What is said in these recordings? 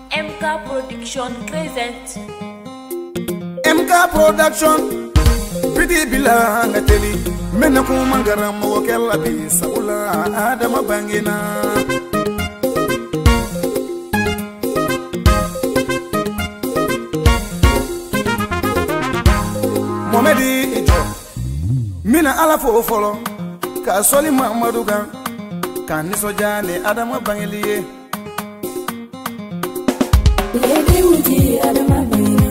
MK Production present. MK Production Pretty Bilanga Teli Mena kumangara mo kella bi saula adama bangina Momedi ijo Mina ala fo folo ka soli Mamadou kan kan ni sojane adama bangeliye Lady Wuti adama bangina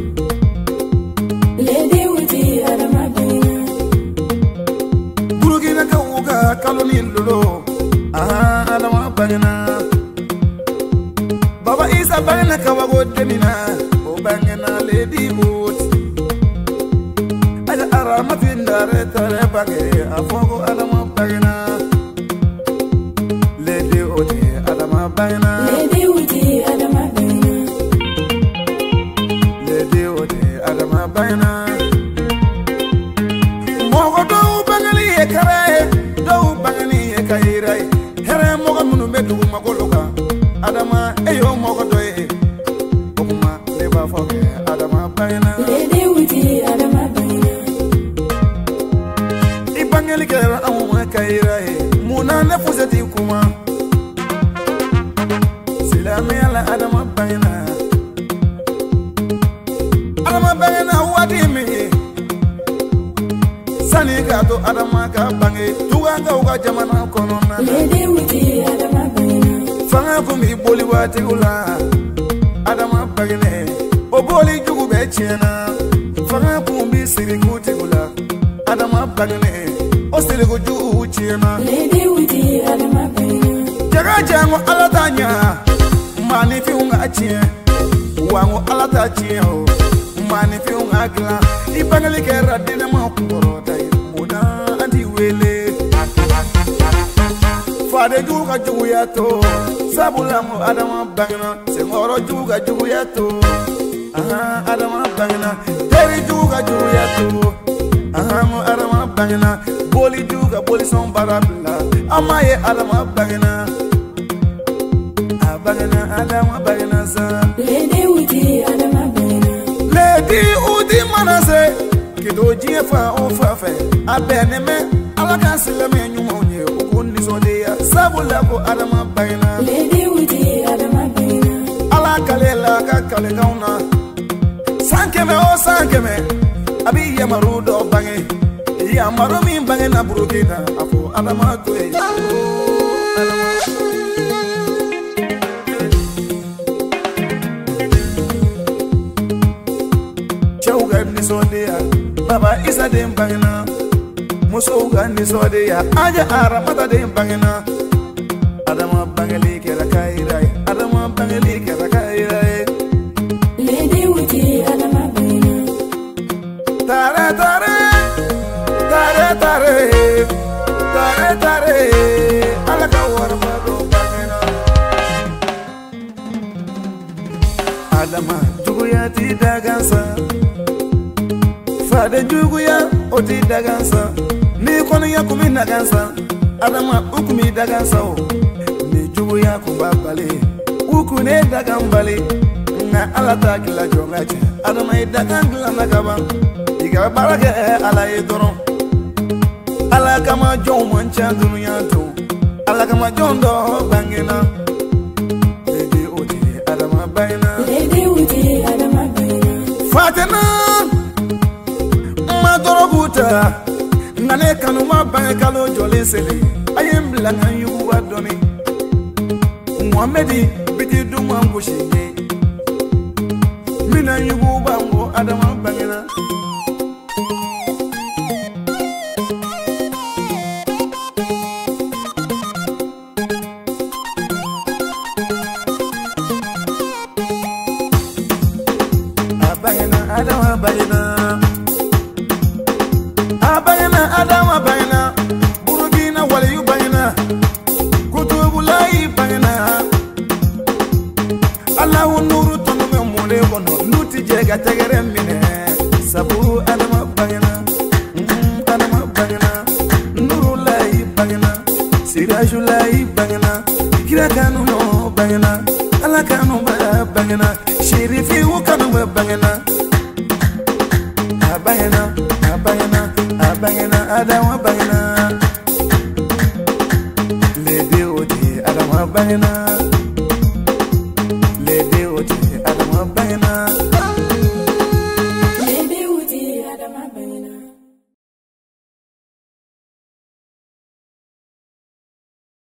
Lady Wuti adama bangina Burugina ka uga kaloni lolo adama bangina Baba Isa bangina ka wago demina o bangina Lady Wuti Aja aramatin dare tare bange afogo adama bangina Lady Wuti adama bangina Lady Wuti adama bangina Lady Wuti adama bangina Mogo do bangali e kare do bangali e kaira here mogo munu medu magoloka adama eyo mogo do e okuma leba foge adama bangina Lady Wuti adama bangina Ibangali kera amuma kaira muna nefuzeti kuma Silame ala adama bangina Adama bangina wadimi Sani gato adama ka bange tuwanga uga jamana konona Lady Wuti adama bangina Fanga kumi boli wati ula adama bangine o boli jugu be chena Fanga kumi siri kuti ula adama bangine o siri go jugu chena Lady Wuti adama bangina Jaga jango alatanya mani fi unga achie wango alata achie mani fi unga gla ibangali kera dina makuro dai muna andi wele Fade juga jugu yato sabula mo adama bangina sengoro juga jugu yato adama bangina deri juga jugu yato mo adama bangina boli juga boli son barabla amaye adama bangina Bagana adama bagana sa Lady Wuti adama bangina Lady Wuti manase kido jefa o fafe abeneme alaka silame nyuma onye okuni sodeya sabula ko adama bagana Lady Wuti adama bangina alaka lela ka kale kauna sankeme o sankeme abi yamarudo bange yamaro mi bange na burukina afo adama to e adama Nisodia, Baba Isa dem bangina, Muso gani sodia, Aja Aramata dem bangina, Adama bangali kera kairai, Adama bangali kera kairai. Lady Wuti adama bangina Tare tare, tare tare, tare tare, alaka warma do bangina. Adama juguya ti dagansa. Fade juguya oti dagansa ni kono yakumi nagansa adama ukumi dagansa o ni juguya kubabale ukune dagambale na alata kila jongache adama idagangla nakaba diga barake ala idoro ala kama jom cha dunya to ala kama jondo bangena Lady Wuti adama bayna Lady Wuti adama bangina Fatena Dorobuta Nane kanuma bange kalo jole sele Ayem blanga yuwa doni Muhammedi biti duma mbushige Mina yuwa bango adama bangena Abangena adama bangena Abangena adama bangena Burugina wale yu bangena Kutubulai bangena Allahu nuru tonu me mule kono Nuti jega tegere mine Sabu adama bangena Adama bangena Nuru lai bangena Siraju lai bangena Kira kanu no bangena ala kanu bangena sherifi wukanu bangena abangena adawa bangena lady odi adawa bangena